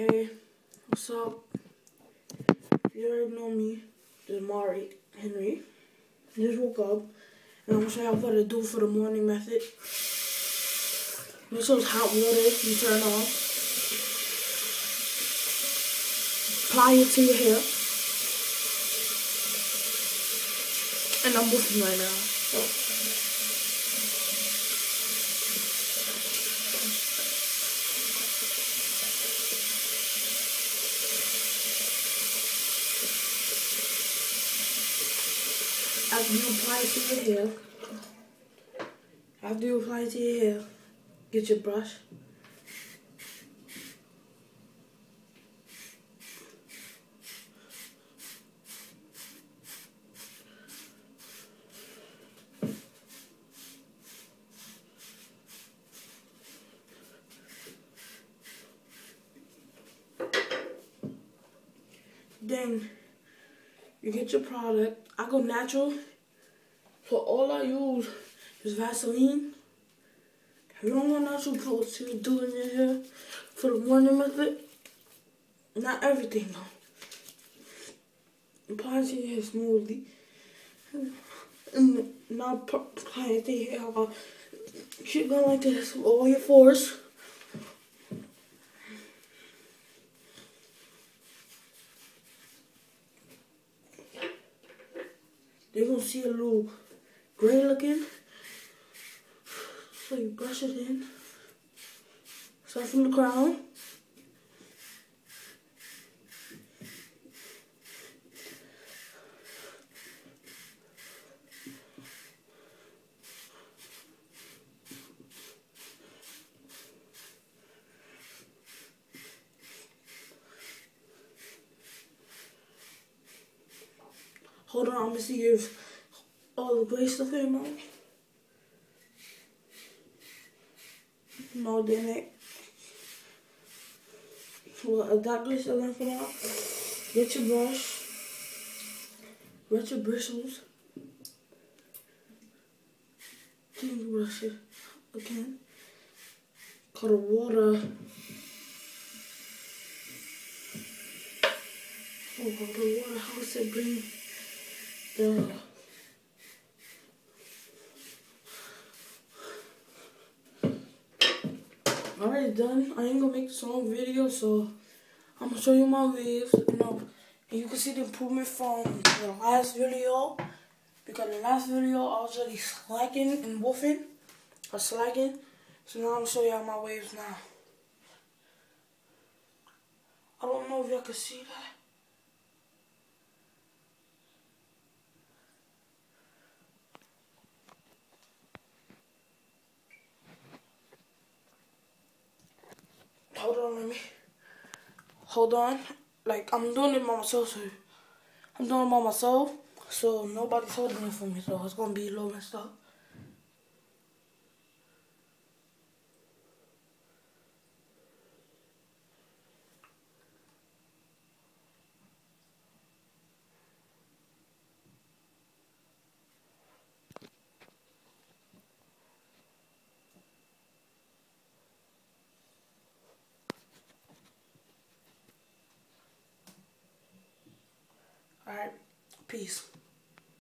Hey, what's up? You already know me. This is Mari Henry. Just woke up and I'm gonna show you what to do for the morning method. This is hot water you turn on. Apply it to your hair. And I'm woofing right now. After you apply it to your hair, get your brush. Then you get your product. I go natural, so all I use is Vaseline. If you don't want natural products to do in your hair for the morning method, not everything though. Apply it to your hair smoothly. And now apply it to your hair. Keep going like this with all your force. You're gonna see a little gray looking. So you brush it in. Start from the crown. Hold on, I'm gonna see if all the gray stuff came out. No, it didn't. Well, that gray stuff didn't come out. Get your brush. Wet your bristles. Then you brush it again. Cut the water. Oh, the water helps it bring the already done. I ain't gonna make this long video, so I'm gonna show you my waves, and you can see the improvement from the last video. Because the last video I was already slacking and woofing, or slacking. So now I'm gonna show y'all my waves now. I don't know if y'all can see that. Hold on. Like, I'm doing it by myself, so nobody's holding it for me, so it's gonna be a little messed up. Alright, peace.